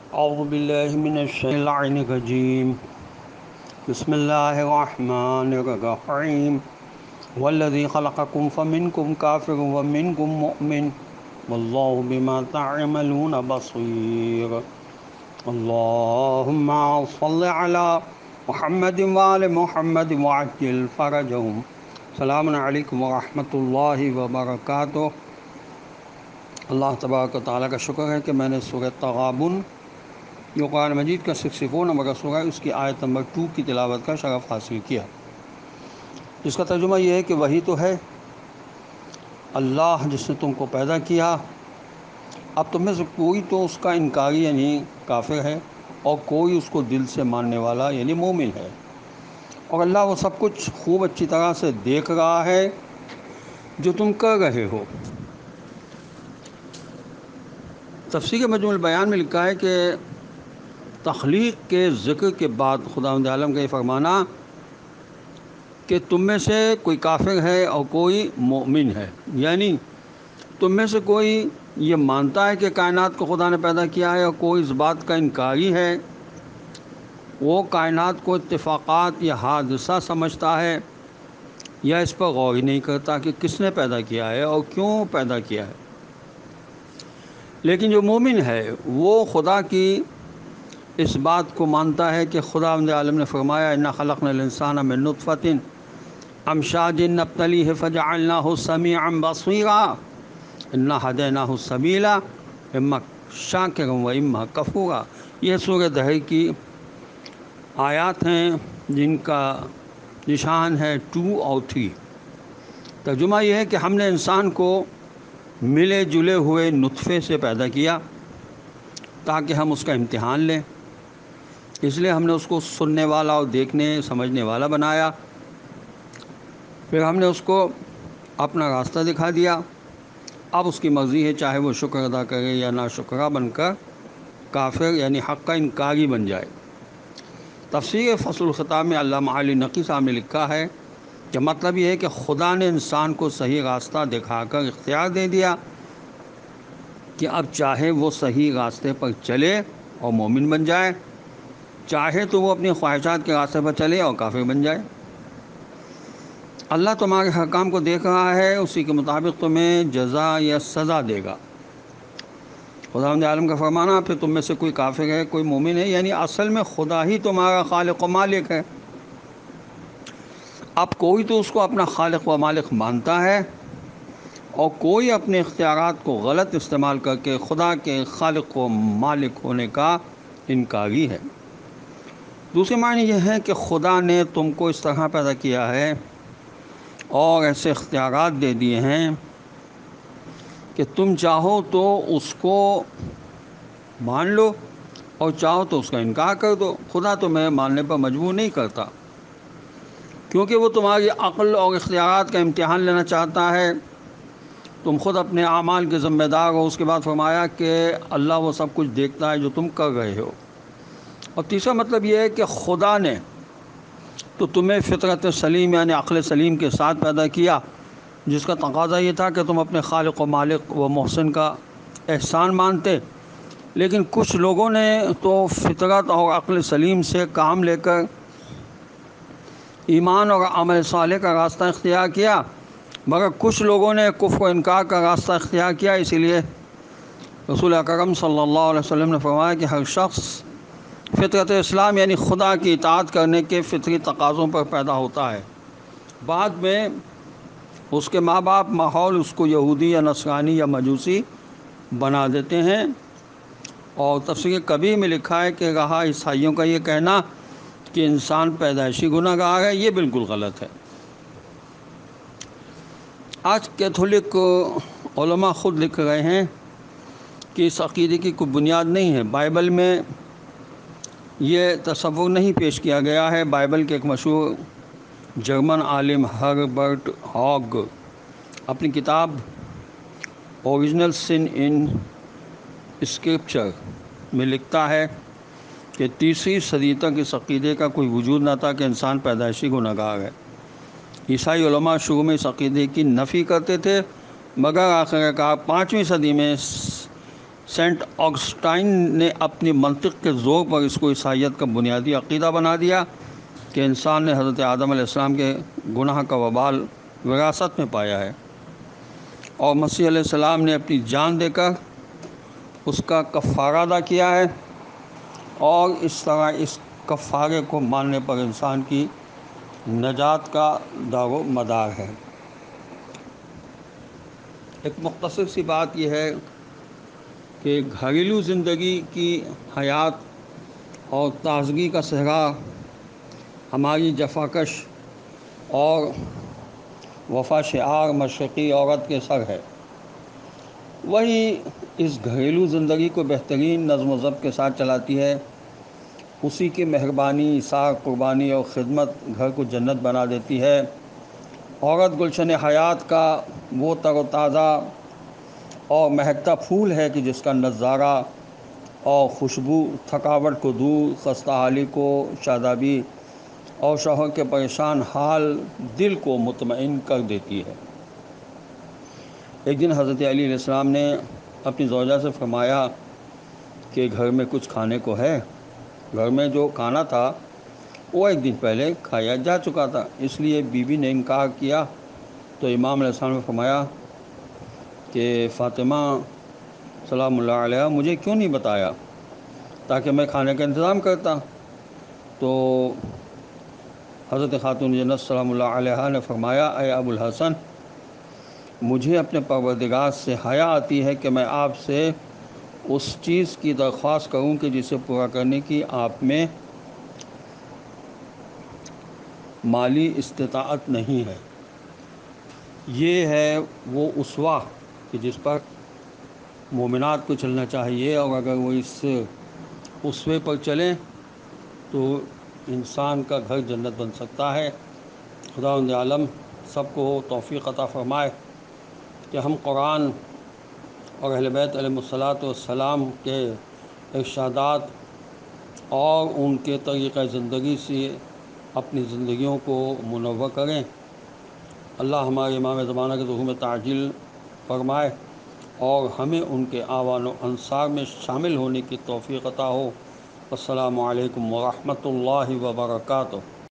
اعوذ باللہ من الشیطان الرجیم بسم اللہ الرحمن الرحیم والذی خلقکم فمنکم کافر ومنکم مؤمن واللہ بما تعملون بصیر اللہم صل علی محمد وآل محمد وعجل فرجهم۔ السلام علیکم ورحمۃ اللہ وبرکاتہ۔ اللہ تبارک و تعالیٰ کا شکر ہے کہ میں نے سورۃ تغابن جو قرآن مجید کا 64 نمبر سورہ ہے اس کی آیت نمبر 2 کی تلاوت کا شرف حاصل کیا، جس کا ترجمہ یہ ہے کہ وہی تو ہے اللہ جس نے تم کو پیدا کیا، اب تم میں سے کوئی تو اس کا انکاری یعنی کافر ہے، اور کوئی اس کو دل سے ماننے والا یعنی مومن ہے، اور اللہ وہ سب کچھ خوب اچھی طرح سے دیکھ رہا ہے جو تم کر رہے ہو۔ تفسیر مجموع البیان میں لکھا ہے کہ تخلیق کے ذکر کے بعد خداوند عالم کا یہ فرمانا کہ تم میں سے کوئی کافر ہے اور کوئی مومن ہے، یعنی تم میں سے کوئی یہ مانتا ہے کہ کائنات کو خدا نے پیدا کیا ہے اور کوئی اس بات کا انکاری ہے، وہ کائنات کو اتفاقات یا حادثہ سمجھتا ہے یا اس پر غور ہی نہیں کرتا کہ کس نے پیدا کیا ہے اور کیوں پیدا کیا ہے۔ لیکن جو مومن ہے وہ خدا کی اس بات کو مانتا ہے کہ خداوند عالم نے فرمایا انا خلقنا الانسان من نطفۃ امشاج نبتلیہ فجعلناہ سمیعا بصیرا انا ہدیناہ السبیل اما شاکرا و اما کفورا۔ یہ سورہ دہر کی آیات ہیں جن کا نشان ہے 2 اور 3۔ ترجمہ یہ ہے کہ ہم نے انسان کو ملے جلے ہوئے نطفے سے پیدا کیا تاکہ ہم اس کا امتحان لیں، اس لیے ہم نے اس کو سننے والا اور دیکھنے سمجھنے والا بنایا، پھر ہم نے اس کو اپنا راستہ دکھا دیا، اب اس کی مرضی ہے چاہے وہ شکر ادا کرے یا ناشکرہ بن کر کافر یعنی حق کا انکاری بن جائے۔ تفسیر فصل الخطاب میں علامہ علی نقی صاحب نے لکھا ہے کہ مطلب یہ ہے کہ خدا نے انسان کو صحیح راستہ دکھا کر اختیار دے دیا کہ اب چاہے وہ صحیح راستے پر چلے اور مومن بن جائے، چاہے تو وہ اپنی خواہشات کے راستے پر چلے اور کافر بن جائے۔ اللہ تمہارے ہر کام کو دیکھ رہا ہے، اسی کے مطابق تمہیں جزا یا سزا دے گا۔ خداوند عالم کا فرمانا پھر تم میں سے کوئی کافر ہے کوئی مومن ہے، یعنی اصل میں خدا ہی تمہارا خالق و مالک ہے۔ اب کوئی تو اس کو اپنا خالق و مالک مانتا ہے اور کوئی اپنے اختیارات کو غلط استعمال کر کے خدا کے خالق و مالک ہونے کا انکاری ہے۔ دوسری معنی یہ ہے کہ خدا نے تم کو اس طرح پیدا کیا ہے اور ایسے اختیارات دے دیے ہیں کہ تم چاہو تو اس کو مان لو اور چاہو تو اس کا انکار کر دو۔ خدا تمہیں ماننے پر مجبور نہیں کرتا، کیونکہ وہ تمہاری عقل اور اختیارات کا امتحان لینا چاہتا ہے۔ تم خود اپنے اعمال کے ذمہ دار ہو۔ اس کے بعد فرمایا کہ اللہ وہ سب کچھ دیکھتا ہے جو تم کر رہے ہو۔ اور تیسرا مطلب یہ ہے کہ خدا نے تو تمہیں فطرت سلیم یعنی عقل سلیم کے ساتھ پیدا کیا، جس کا تقاضا یہ تھا کہ تم اپنے خالق و مالک و محسن کا احسان مانتے، لیکن کچھ لوگوں نے تو فطرت اور عقل سلیم سے کام لے کر ایمان اور عمل صالح کا راستہ اختیار کیا، مگر کچھ لوگوں نے کفر و انکار کا راستہ اختیار کیا۔ اسی لیے رسول اکرم صلی اللہ علیہ وسلم نے فرمایا کہ ہر شخص فطرت اسلام یعنی خدا کی اطاعت کرنے کے فطری تقاضوں پر پیدا ہوتا ہے، بعد میں اس کے ماں باپ ماحول اس کو یہودی یا نصرانی یا مجوسی بنا دیتے ہیں۔ اور تفسیر کبیر میں لکھا ہے کہ رہا عیسائیوں کا یہ کہنا کہ انسان پیدائشی گناہ گار ہے، یہ بالکل غلط ہے۔ آج کیتھولک علماء خود لکھ رہے ہیں کہ اس عقیدے کی کوئی بنیاد نہیں ہے، بائبل میں یہ تصور نہیں پیش کیا گیا ہے۔ بائبل کے ایک مشہور جرمن عالم ہربرٹ ہاگ اپنی کتاب اوریجنل سن ان اسکرپچر میں لکھتا ہے کہ 3 صدی تک اس عقیدے کا کوئی وجود نہ تھا کہ انسان پیدائشی گناہ گار ہے۔ عیسائی علماء شروع میں اس عقیدے کی نفی کرتے تھے، مگر آخر کار 5ویں صدی میں سینٹ آگسٹائن نے اپنی منطق کے زور پر اس کو عیسائیت کا بنیادی عقیدہ بنا دیا کہ انسان نے حضرت آدم علیہ السلام کے گناہ کا وبال وراثت میں پایا ہے، اور مسیح علیہ السلام نے اپنی جان دے کر اس کا کفارہ ادا کیا ہے، اور اس طرح اس کفارے کو ماننے پر انسان کی نجات کا دار و مدار ہے۔ ایک مختصر سی بات یہ ہے کہ گھریلو زندگی کی حیات اور تازگی کا صحرا ہماری جفاکش اور وفا شعار مشرقی عورت کے سر ہے، وہی اس گھریلو زندگی کو بہترین نظم و ضبط کے ساتھ چلاتی ہے۔ اسی کی مہربانی، ایثار، قربانی اور خدمت گھر کو جنت بنا دیتی ہے۔ عورت گلشن حیات کا وہ تر و تازہ اور مہکتا پھول ہے کہ جس کا نظارہ اور خوشبو تھکاوٹ کو دور، خستہ حالی کو شادابی اور شوہر کے پریشان حال دل کو مطمئن کر دیتی ہے۔ ایک دن حضرت علی علیہ السلام نے اپنی زوجہ سے فرمایا کہ گھر میں کچھ کھانے کو ہے۔ گھر میں جو کھانا تھا وہ ایک دن پہلے کھایا جا چکا تھا، اس لیے بیوی نے انکار کیا، تو امام علیہ السلام نے فرمایا کہ فاطمہ سلام اللہ علیہ مجھے کیوں نہیں بتایا تاکہ میں کھانے کا انتظام کرتا؟ تو حضرت خاتون جنت سلام اللہ علیہ نے فرمایا، اے ابو الحسن، مجھے اپنے پروردگار سے حیا آتی ہے کہ میں آپ سے اس چیز کی درخواست کروں کہ جسے پورا کرنے کی آپ میں مالی استطاعت نہیں ہے۔ یہ ہے وہ اسوہ کہ جس پر مومنات کو چلنا چاہیے، اور اگر وہ اس اسوے پر چلیں تو انسان کا گھر جنت بن سکتا ہے۔ خداوند عالم سب کو توفیق عطا فرمائے کہ ہم قرآن اور اہل بیت علیہ الصلاۃ والسلام کے ارشادات اور ان کے طریقہ زندگی سے اپنی زندگیوں کو منور کریں۔ اللہ ہمارے امام زمانہ کے ظہور میں تعجیل فرمائے اور ہمیں ان کے اعوان و انصار میں شامل ہونے کی توفیق عطا ہو۔ السلام علیکم ورحمۃ اللہ وبرکاتہ۔